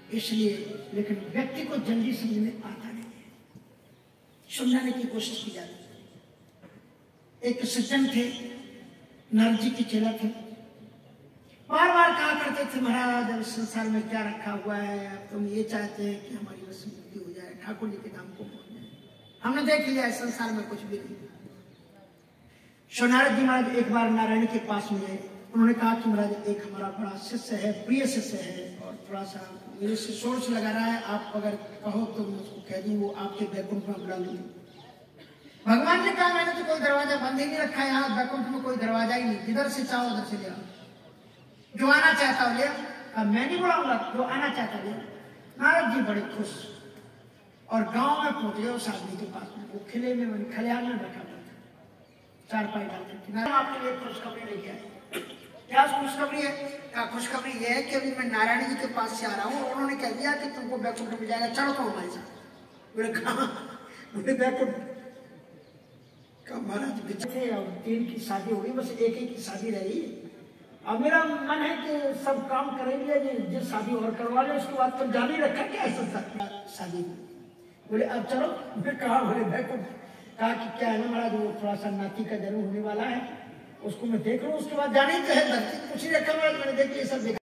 इसलिए, लेकिन व्यक्ति को जल्दी समझ में आता नहीं है, समझाने की कोशिश की जाती है। एक सज्जन थे, नारद जी के चेला थे, बार बार कहा करते थे, महाराज अब संसार में क्या रखा हुआ है, अब तुम ये चाहते हैं कि हमारी बस मुक्ति हो जाए, ठाकुर जी के नाम को पहुंच जाए, हमने देख लिया है संसार में कुछ भी नहीं। सो नारद जी महाराज एक बार नारायण के पास में गए, उन्होंने कहा कि महाराज एक हमारा बड़ा शिष्य है, प्रिय शिष्य है, और थोड़ा सा मेरे से सोर्स लगा रहा है, आप अगर कहो तो मैं उसको कह दूं वो आपके बैकुंठ में बुला लूंगी। भगवान ने कहा मैंने तो कोई दरवाजा बंद ही नहीं रखा है, यहाँ बैकुंठ में कोई दरवाजा ही नहीं, जिधर से चाहो उधर से ले आओ, जो आना चाहता हो ले। अब मैं नहीं बुलाऊंगा, जो आना चाहता ले। नारद जी बड़े खुश, और गांव में पहुंच गए उस आदमी के पास में, वो खिले में खलियान में बैठा था, चारपाई डालते थे। आपके लिए खुशखबरी लेके आए। क्या खुशखबरी है? क्या खुशखबरी ये है कि अभी मैं नारायण जी के पास से आ रहा हूँ, और उन्होंने कह दिया कि तुमको बैकुंठ मिल जाएगा, चलो तुम हमारे साथ। बोले कहाँ? बोले बैकुंठ। महाराज बिछे और 3 की शादी हो गई, बस एक ही की शादी रही। अब मेरा मन है कि सब काम करेंगे, जिस शादी और करवा ले उसके बाद तो जारी रखा क्या ऐसा शादी। बोले अब चलो। मैं कहा बोले बैकुंठ। कहा कि क्या है ना महाराज, वो थोड़ा सा नाती का जन्म होने वाला है, उसको मैं देख लूँ, उसके बाद जाने ही तो है, धरती कुछ ही रखा महाराज, मैंने देखिए सब